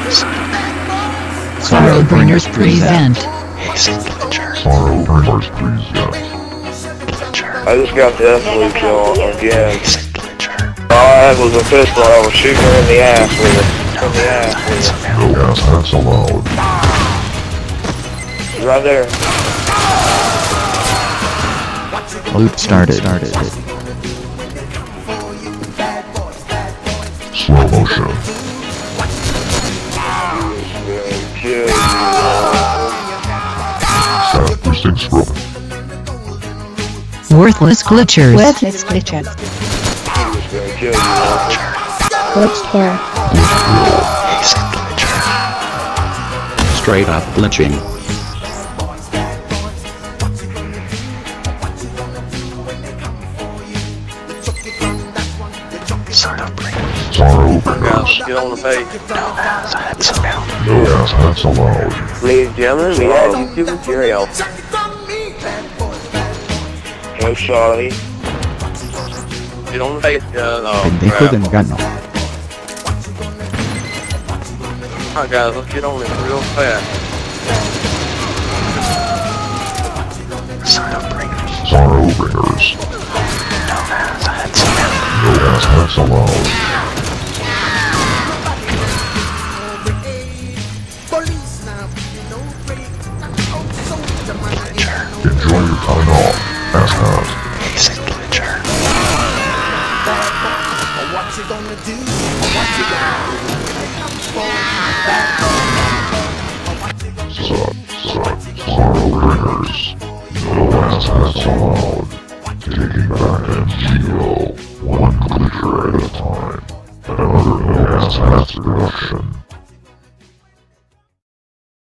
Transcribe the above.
Sorrowbringers present. Sorrowbringers present. I just got the deathloop kill again. All I had was a pistol. I was shooting her in the ass with it. No asshats allowed. She's right there. Loop started. Slow motion. Kill Set precinct scroll. Worthless glitchers. Worthless glitchers. you. Glitched hair. Straight up glitching. Sorrowbringers. Get on the page. No asshats allowed. Ladies and gentlemen, we have YouTube material. No sorry. Get on the page. Pendejo de Megano. Alright guys, let's get on this real fast. Sorrowbringers. No asshats allowed. Enjoy your time off, asshat. Sorrowbringers. No asshats allowed. Taking back MGO, one glitcher at a time. Another no asshats production.